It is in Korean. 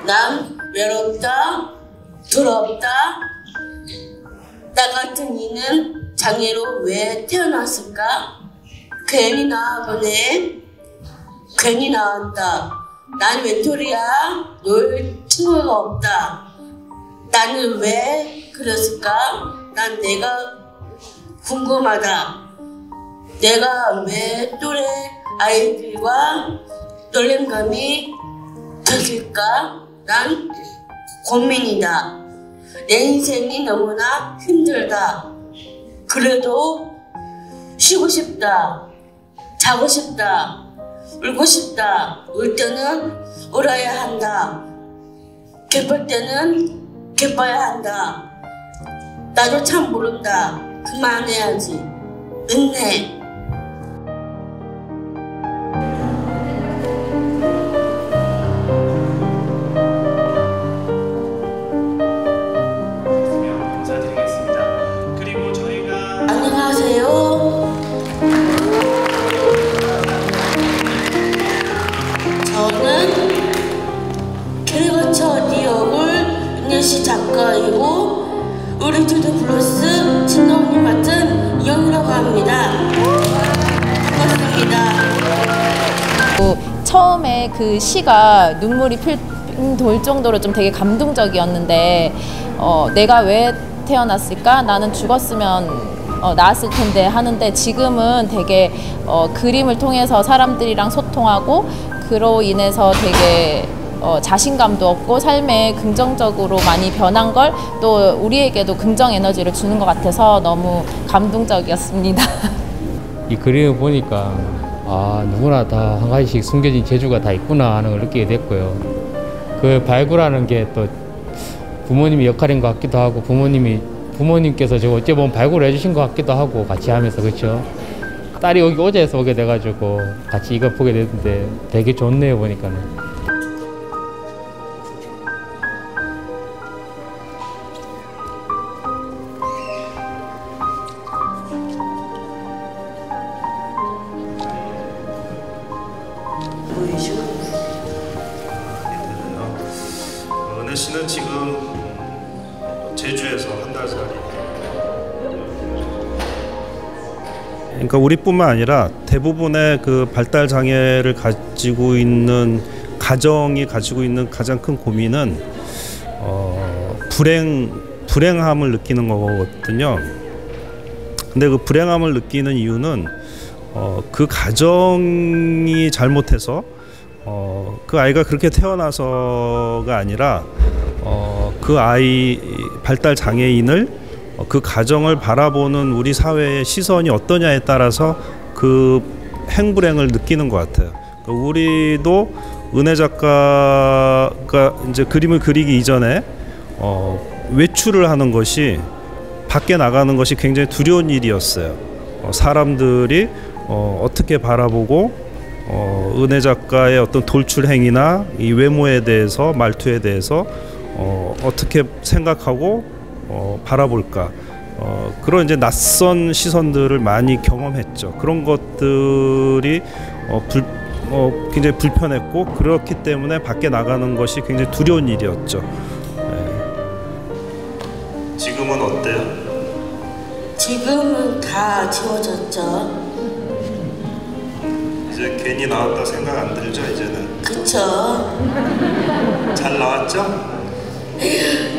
난 외롭다, 더럽다. 나 같은 이는 장애로 왜 태어났을까? 괜히 나와보네. 괜히 나왔다. 난 외톨이야. 놀 친구가 없다. 나는 왜 그랬을까? 난 내가 궁금하다. 내가 왜 또래 아이들과 놀림감이 겹칠까? 난 고민이다. 내 인생이 너무나 힘들다. 그래도 쉬고 싶다. 자고 싶다. 울고 싶다. 울 때는 울어야 한다. 기쁠 때는 기뻐야 한다. 나도 참 모른다. 그만해야지. 은혜. 작가이고 우리 주도 블루스 진동님 맡은 이영이라고 합니다. 반갑습니다. 처음에 그 시가 눈물이 돌 정도로 좀 되게 감동적이었는데 내가 왜 태어났을까? 나는 죽었으면 나았을 텐데 하는데 지금은 되게 그림을 통해서 사람들이랑 소통하고 그로 인해서 되게 자신감도 얻고 삶에 긍정적으로 많이 변한 걸 또 우리에게도 긍정 에너지를 주는 것 같아서 너무 감동적이었습니다. 이 그림을 보니까 누구나 다 한 가지씩 숨겨진 재주가 다 있구나 하는 걸 느끼게 됐고요. 그 발굴하는 게 또 부모님의 역할인 것 같기도 하고 부모님께서 저거 어찌 보면 발굴을 해주신 것 같기도 하고 같이 하면서 그렇죠. 딸이 여기 어제에서 오게 돼가지고 같이 이거 보게 됐는데 되게 좋네요 보니까는. 은혜 씨는 지금 제주에서 한 달 살이. 그러니까 우리뿐만 아니라 대부분의 그 발달 장애를 가지고 있는 가정이 가지고 있는 가장 큰 고민은 불행함을 느끼는 거거든요. 근데 그 불행함을 느끼는 이유는 그 가정이 잘못해서 그 아이가 그렇게 태어나서가 아니라 그 아이 발달 장애인을 그 가정을 바라보는 우리 사회의 시선이 어떠냐에 따라서 그 행불행을 느끼는 것 같아요. 우리도 은혜 작가가 이제 그림을 그리기 이전에 외출을 하는 것이 밖에 나가는 것이 굉장히 두려운 일이었어요. 사람들이 어떻게 바라보고 은혜 작가의 어떤 돌출 행위나 이 외모에 대해서 말투에 대해서 어떻게 생각하고 바라볼까 그런 이제 낯선 시선들을 많이 경험했죠. 그런 것들이 굉장히 불편했고 그렇기 때문에 밖에 나가는 것이 굉장히 두려운 일이었죠. 지금은 어때요? 지금은 다 지워졌죠. 이제 괜히 나왔다 생각 안 들죠 이제는? 그쵸. 잘 나왔죠?